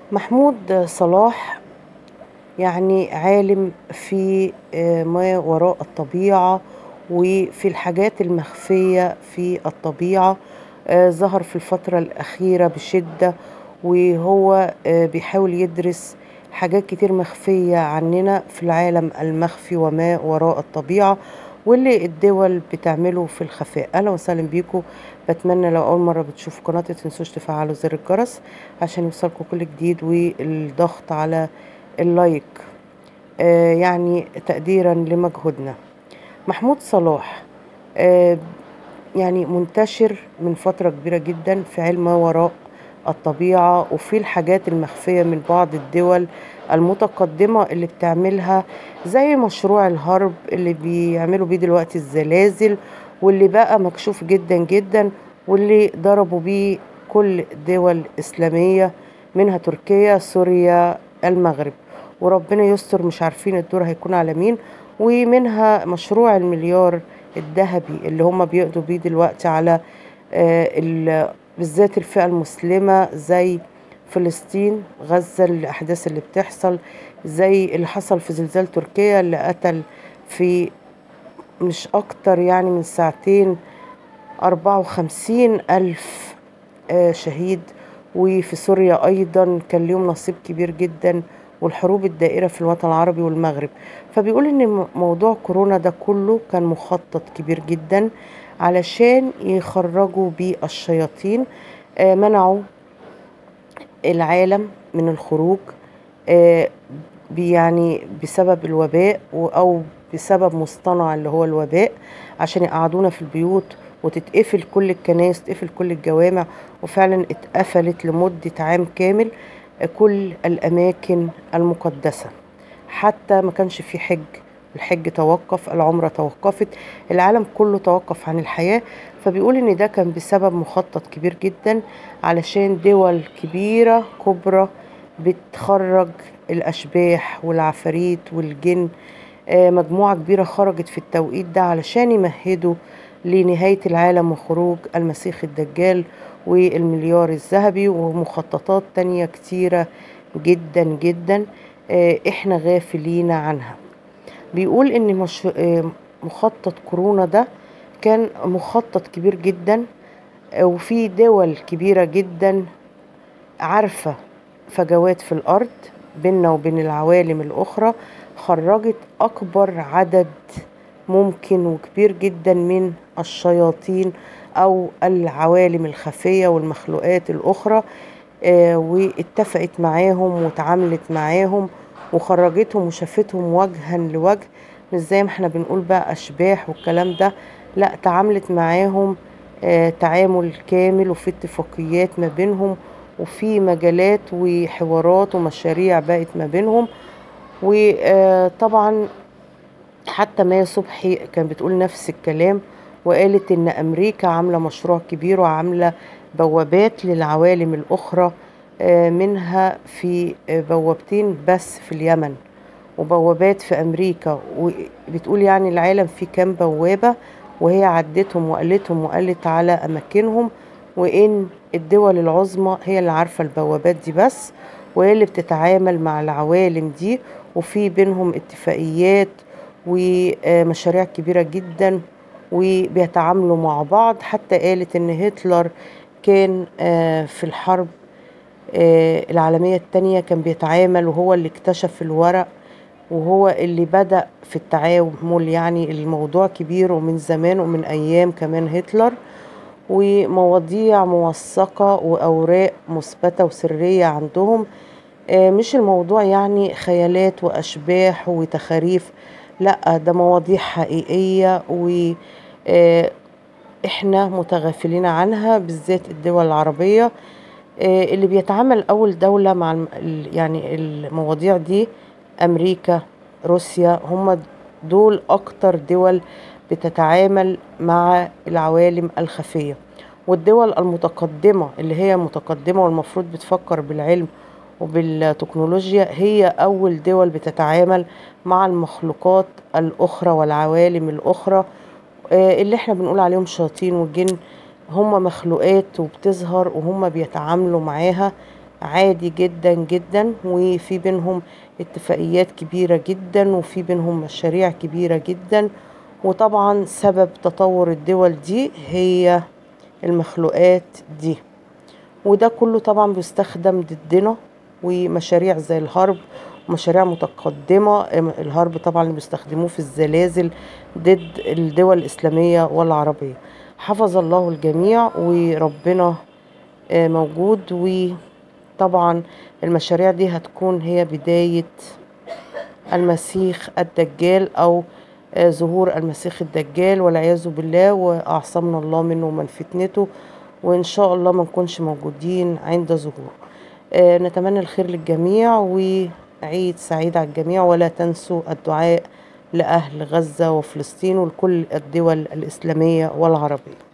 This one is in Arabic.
محمود صلاح يعني عالم في ما وراء الطبيعة وفي الحاجات المخفية في الطبيعة. ظهر في الفترة الأخيرة بشدة، وهو بيحاول يدرس حاجات كتير مخفية عننا في العالم المخفي وما وراء الطبيعة، واللي الدول بتعمله في الخفاء. أهلا وسهلا بيكم. بتمنى لو أول مرة بتشوفوا قناتي متنسوش تفعلوا زر الجرس عشان يوصلكم كل جديد، والضغط على اللايك يعني تقديرا لمجهودنا. محمود صلاح آه، يعني منتشر من فترة كبيرة جدا في علم ما وراء الطبيعة، وفي الحاجات المخفية من بعض الدول المتقدمة اللي بتعملها، زي مشروع الهرب اللي بيعملوا بيه دلوقتي الزلازل، واللي بقى مكشوف جدا جدا، واللي ضربوا بيه كل دول إسلامية، منها تركيا، سوريا، المغرب. وربنا يستر، مش عارفين الدور هيكون على مين. ومنها مشروع المليار الذهبي اللي هم بيقضوا بيه دلوقتي على بالذات الفئة المسلمة، زي فلسطين، غزة، الأحداث اللي بتحصل، زي اللي حصل في زلزال تركيا اللي قتل في مش أكتر يعني من ساعتين 54,000 شهيد. وفي سوريا أيضا كان ليهم نصيب كبير جدا، والحروب الدائرة في الوطن العربي والمغرب. فبيقول إن موضوع كورونا ده كله كان مخطط كبير جدا علشان يخرجوا بيه الشياطين. منعوا العالم من الخروج، آه، يعني بسبب الوباء أو بسبب مصطنع اللي هو الوباء، عشان يقعدونا في البيوت وتتقفل كل الكنائس، تقفل كل الجوامع. وفعلا اتقفلت لمدة عام كامل كل الأماكن المقدسة، حتى ما كانش في حج. الحج توقف، العمرة توقفت، العالم كله توقف عن الحياة. فبيقول ان ده كان بسبب مخطط كبير جدا، علشان دول كبيرة كبرى بتخرج الأشباح والعفاريت والجن. مجموعة كبيرة خرجت في التوقيت ده علشان يمهدوا لنهاية العالم وخروج المسيح الدجال والمليار الذهبي ومخططات تانية كتيرة جدا جدا احنا غافلين عنها. بيقول ان مخطط كورونا ده كان مخطط كبير جدا، وفي دول كبيرة جدا عارفة فجوات في الأرض بيننا وبين العوالم الأخرى، خرجت أكبر عدد ممكن وكبير جدا من الشياطين أو العوالم الخفية والمخلوقات الأخرى. واتفقت معاهم وتعاملت معاهم وخرجتهم وشافتهم وجها لوجه، مش زي ما احنا بنقول بقى أشباح والكلام ده. لا، تعاملت معاهم تعامل كامل، وفي اتفاقيات ما بينهم، وفي مجالات وحوارات ومشاريع بقت ما بينهم. وطبعا حتى مايا صبحي كان بتقول نفس الكلام، وقالت ان امريكا عاملة مشروع كبير وعاملة بوابات للعوالم الاخرى، منها في بوابتين بس في اليمن، وبوابات في امريكا. وبتقول يعني العالم فيه كام بوابة، وهي عدتهم وقالت على اماكنهم، وان الدول العظمى هي اللي عارفة البوابات دي بس، وهي اللي بتتعامل مع العوالم دي، وفي بينهم اتفاقيات ومشاريع كبيرة جدا وبيتعاملوا مع بعض. حتى قالت ان هتلر كان في الحرب العالمية التانية كان بيتعامل، وهو اللي اكتشف الورق، وهو اللي بدأ في التعامل. يعني الموضوع كبير ومن زمان ومن أيام كمان هتلر، ومواضيع موثقة وأوراق مثبتة وسرية عندهم. مش الموضوع يعني خيالات وأشباح وتخاريف، لا، ده مواضيع حقيقية، وإحنا متغافلين عنها، بالذات الدول العربية. اللي بيتعامل أول دولة مع يعني المواضيع دي أمريكا، روسيا، هم دول أكتر دول بتتعامل مع العوالم الخفية. والدول المتقدمة اللي هي متقدمة والمفروض بتفكر بالعلم وبالتكنولوجيا، هي أول دول بتتعامل مع المخلوقات الأخرى والعوالم الأخرى، اللي احنا بنقول عليهم شياطين والجن. هم مخلوقات وبتظهر وهم بيتعاملوا معاها عادي جدا جدا، وفي بينهم اتفاقيات كبيرة جدا، وفي بينهم مشاريع كبيرة جدا. وطبعا سبب تطور الدول دي هي المخلوقات دي، وده كله طبعا بيستخدم ضدنا، ومشاريع زي الهرب ومشاريع متقدمة. الهرب طبعا اللي بيستخدموه في الزلازل ضد الدول الإسلامية والعربية. حفظ الله الجميع، وربنا موجود. وطبعا المشاريع دي هتكون هي بداية المسيح الدجال، أو ظهور المسيح الدجال والعياذ بالله، وأعصمنا الله منه ومن فتنته، وإن شاء الله ما نكونش موجودين عند ظهوره. نتمنى الخير للجميع، وعيد سعيد على الجميع. ولا تنسوا الدعاء لأهل غزة وفلسطين ولكل الدول الإسلامية والعربية.